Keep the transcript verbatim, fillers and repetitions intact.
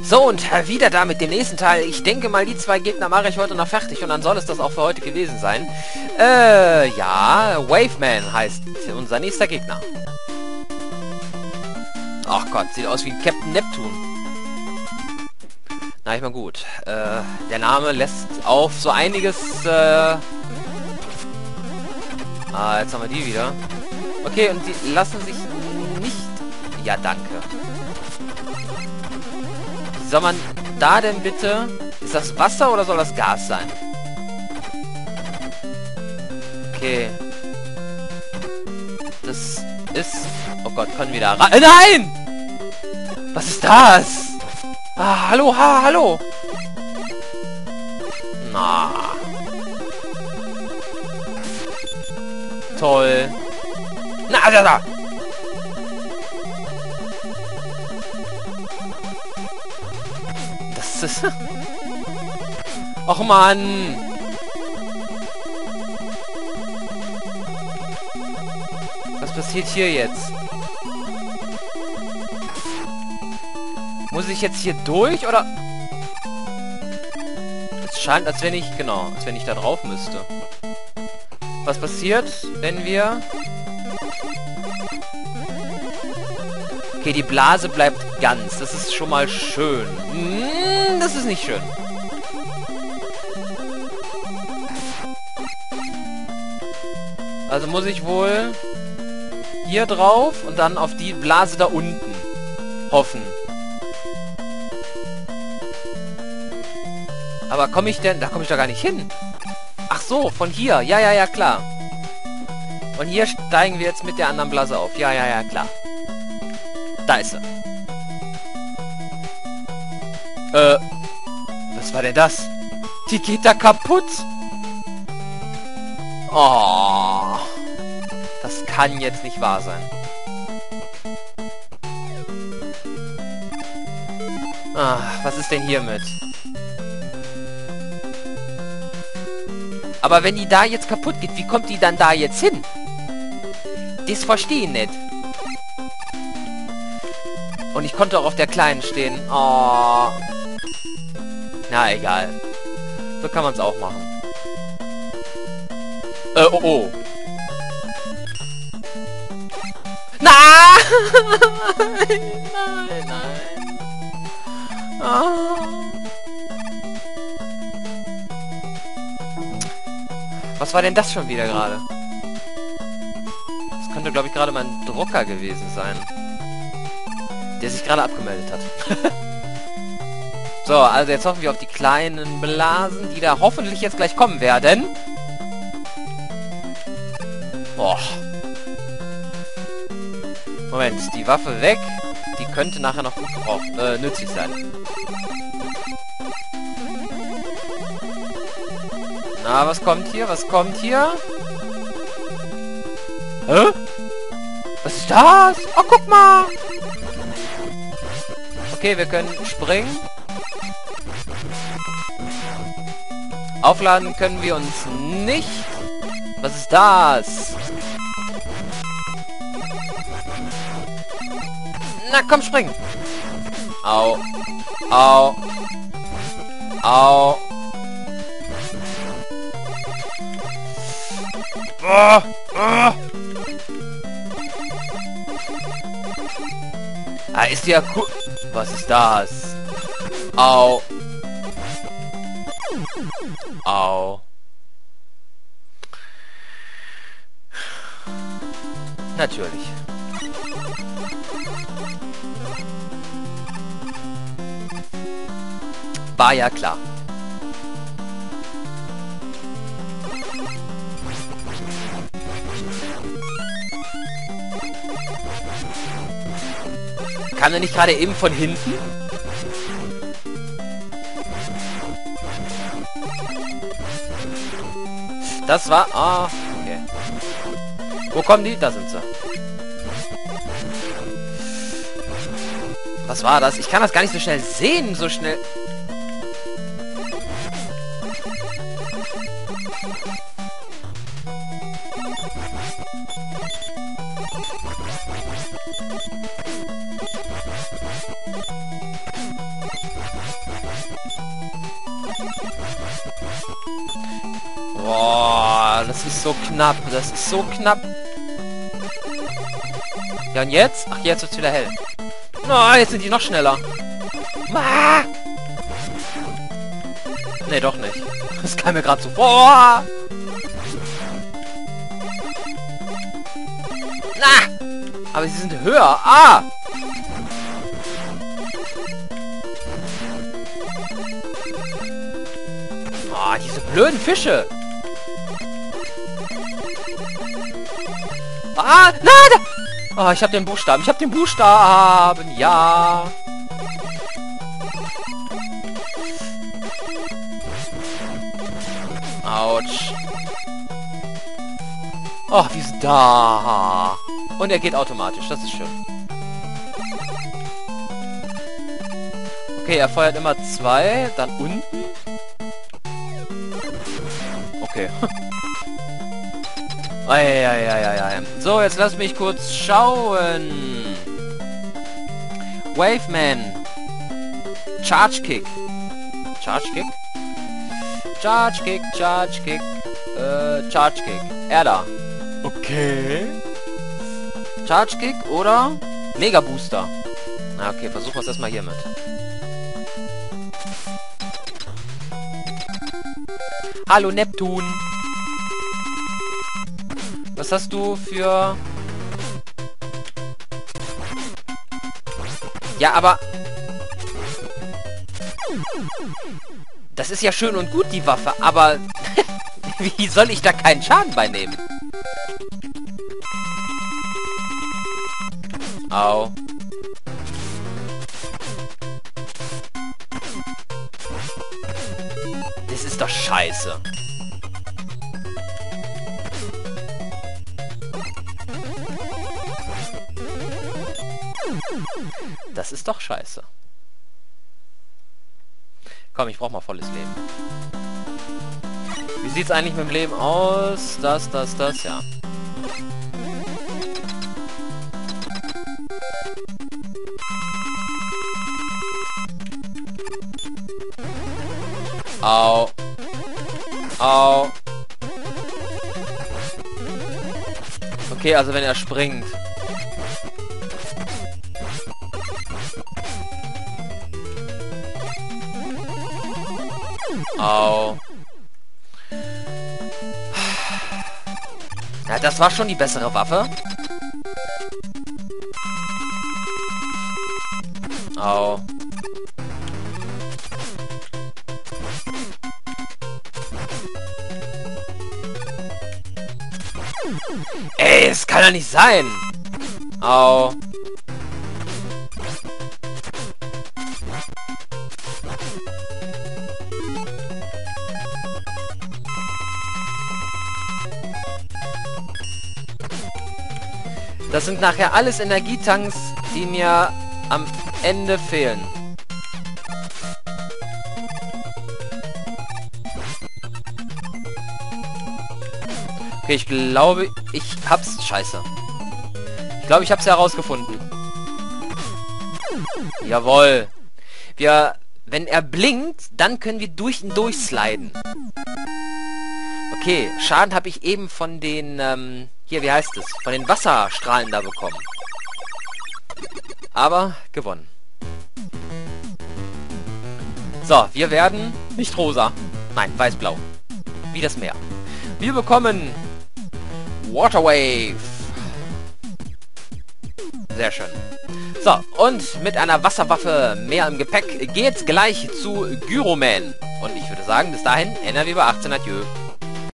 So, und wieder da mit dem nächsten Teil. Ich denke mal, die zwei Gegner mache ich heute noch fertig und dann soll es das auch für heute gewesen sein. Äh, ja, Waveman heißt unser nächster Gegner. Ach Gott, sieht aus wie Captain Neptune. Na, ich mal gut. Äh, der Name lässt auf so einiges, äh... Ah, jetzt haben wir die wieder. Okay, und die lassen sich nicht... Ja, danke. Wie soll man da denn bitte... Ist das Wasser oder soll das Gas sein? Okay. Das ist... Oh Gott, können wir da rein... Äh, nein! Was ist das? Ah, hallo, ha, hallo. Na. Toll. Na, da, da. Das ist... Och, Mann. Was passiert hier jetzt? Muss ich jetzt hier durch, oder? Es scheint, als wenn ich... Genau, als wenn ich da drauf müsste. Was passiert, wenn wir... Okay, die Blase bleibt ganz. Das ist schon mal schön. Hm, das ist nicht schön. Also muss ich wohl hier drauf und dann auf die Blase da unten hoffen. Aber komme ich denn... Da komme ich doch gar nicht hin. Ach so, von hier. Ja, ja, ja, klar. Und hier steigen wir jetzt mit der anderen Blase auf. Ja, ja, ja, klar. Da ist sie. Äh, was war denn das? Die geht da kaputt. Oh. Das kann jetzt nicht wahr sein. Ah, was ist denn hiermit? Aber wenn die da jetzt kaputt geht, wie kommt die dann da jetzt hin? Das verstehe ich nicht. Und ich konnte auch auf der kleinen stehen. Oh. Na, egal. So kann man es auch machen. Äh, oh, oh. Nein! Nein, nein. Oh. Was war denn das schon wieder gerade? Das könnte, glaube ich, gerade mein Drucker gewesen sein. Der sich gerade abgemeldet hat. So, also jetzt hoffen wir auf die kleinen Blasen, die da hoffentlich jetzt gleich kommen werden. Boah. Moment, die Waffe weg. Die könnte nachher noch gut gebraucht, äh, nützlich sein. Na, was kommt hier? Was kommt hier? Hä? Was ist das? Oh, guck mal! Okay, wir können springen. Aufladen können wir uns nicht. Was ist das? Na, komm, spring! Au. Au. Au. Oh, oh. Ah, ist ja cool. Was ist das? Au. Au. Natürlich. War ja klar. Kann er nicht gerade eben von hinten? Das war... Ah, okay. Wo kommen die? Da sind sie. Was war das? Ich kann das gar nicht so schnell sehen, so schnell... Boah, das ist so knapp. Das ist so knapp. Ja, und jetzt? Ach, jetzt wird's wieder hell. Na, oh, jetzt sind die noch schneller. Ah! Nee, doch nicht. Das kam mir gerade so vor. Na! Aber sie sind höher. Ah! Oh, diese blöden Fische. Ah, na, da. Oh, ich hab den Buchstaben. Ich hab den Buchstaben. Ja. Autsch. Oh, wie ist da. Und er geht automatisch. Das ist schön. Okay, er feuert immer zwei. Dann unten. Okay. Eieieiei. So, jetzt lass mich kurz schauen. Waveman. Charge Kick. Charge Kick? Charge Kick, Charge Kick. Äh, Charge Kick. Er da. Okay. Charge Kick oder Mega Booster. Na, okay, versuchen wir es erstmal hiermit. Hallo Neptun. Was hast du für... Ja, aber... Das ist ja schön und gut, die Waffe, aber... Wie soll ich da keinen Schaden bei nehmen? Au. Das ist doch scheiße. Das ist doch scheiße. Komm, ich brauch mal volles Leben. Wie sieht's eigentlich mit dem Leben aus? Das, das, das, ja. Au. Au. Okay, also wenn er springt. Au. Ja, das war schon die bessere Waffe. Au. Ey, es kann doch nicht sein. Au. Das sind nachher alles Energietanks, die mir am Ende fehlen. Okay, ich glaube, ich hab's... Scheiße. Ich glaube, ich hab's herausgefunden. Jawohl. Wir... Wenn er blinkt, dann können wir durch ihn durchsliden. Okay, Schaden habe ich eben von den... Ähm, hier, wie heißt es? Von den Wasserstrahlen da bekommen. Aber gewonnen. So, wir werden... Nicht rosa. Nein, weiß-blau. Wie das Meer. Wir bekommen... Waterwave. Sehr schön. So, und mit einer Wasserwaffe mehr im Gepäck geht's gleich zu Gyroman. Und ich würde sagen, bis dahin, N R W bei achtzehn, adieu.